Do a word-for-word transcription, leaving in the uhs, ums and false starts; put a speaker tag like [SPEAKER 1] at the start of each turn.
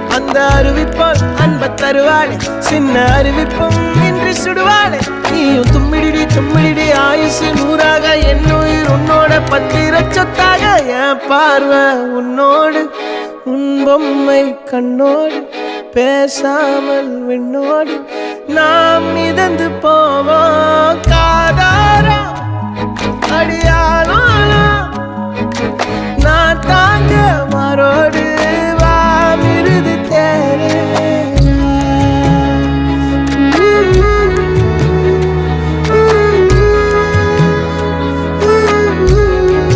[SPEAKER 1] அந்த அறிவிப்பால் அன்ப தருவாளே சின்ன அறிவிப்பும் இன்றி சுடுவாளே நீயும் தும்மிடி தும்மிடி ஆயுசு நூறாக என்னுயிர் உன்னோட பத்திர சொத்தாக என் பார்வை உன்னோடு உன் பொம்மை கண்ணோடு பேசாமல் விண்ணோடு நாம்